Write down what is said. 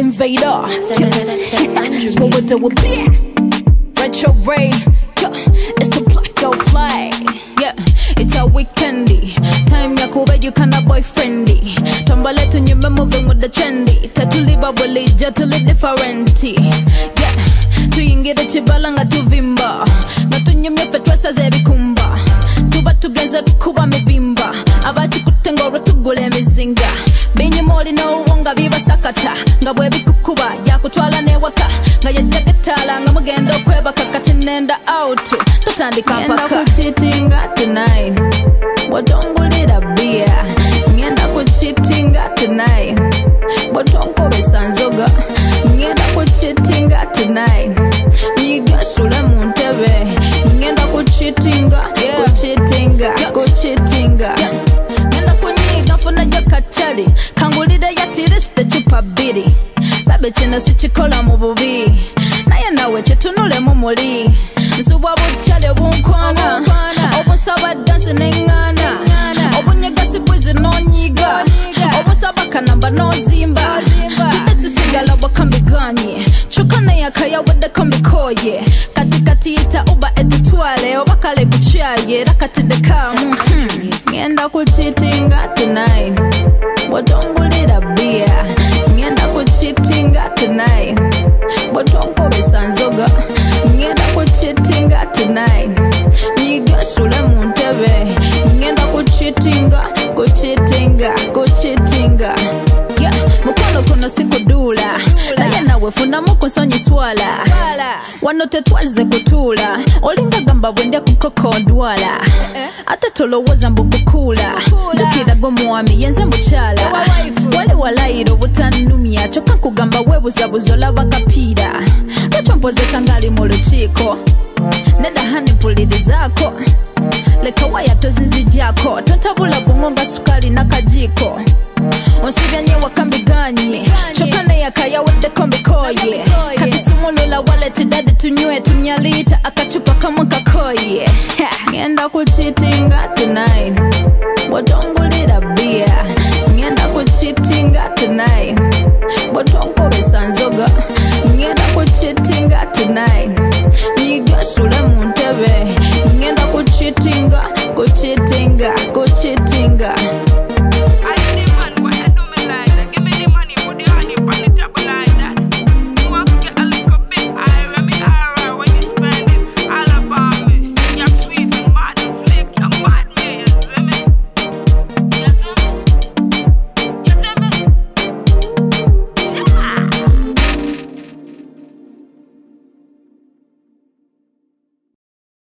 invader. Smoke with the retro ray. It's the black out fly. Yeah, it's a weekendy. Time ya kuba you kinda boyfriendy. Tombale to nyumba moving with the trendy. Tatuliba buli jatuli differenti. Yeah, tuyingira chibalanga tuvimba. Na tunyumya fetwesa zebikumba. Tuba tugenze kuba mibimba. Abati kutengoro tugule mizinga. Binyi moli no wonga biba sakata. Nga bwebi kukuba ya kutwala ne waka. Nga yejagetala nga mugendo kweba kakati nenda out. Tatandika mpaka ngenda kuchitinga tonight. Watongulira beer. Ngenda kuchitinga tonight. Watongobe sanzoga. Ngenda kuchitinga tonight. Migasule muntebe. Ngenda kuchitinga. Kuchitinga. Kuchitinga. Ngenda kunyiga funa jakachali. Kangulida yatirisite chupa biri. Babe chino sichikola mu bubi. Naye nawe chetunule mu muli. Nsubwa buchale bunkwana. Obusaba dansi nengana. Obunyegasi bwizi nonyiga. Obusaba kanamba nozimba. Tudesigala wakambiganye. Chukana yakaya wadeka mbikoye. Katikati ita uba edutwale. Obakale kuchaye rakatendekamu. Ngenda kuchitinga tonight. Watongulira beer. Ngenda kuchitinga tonight. Watongobe sanzoga. Ngenda kuchitinga tonight. Migasule muntebe. Ngenda kuchitinga. Kuchitinga. Kuchitinga. Yeah, mukono kuno sikudula. Naye nawe funa mukusonyi swala. Wano tetwaze kutula. Olinga gamba bwende kukokondwala. Ate tolowooza mbukukula. Njukira gomwami yenze mukyala. Wale walayiro butanumya. Kyokka nkugamba weebuzabuza olaba kapiira. Lwaki mpozesa ngali mu lukiiko. Nedda hani mpulirizaako. Leka waya tozinzijjaako. Tontabula bungomba sukali n'akajiiko. Onsibya nye wakambiganye. Kyokka ne yakaya waddeko mbikoye. Kati simulula waleti dadi tunywe tumyalita akacupa kamu kakoye. Ngenda kuchitinga tonight. Watongulira beer. Ngenda kuchitinga tonight.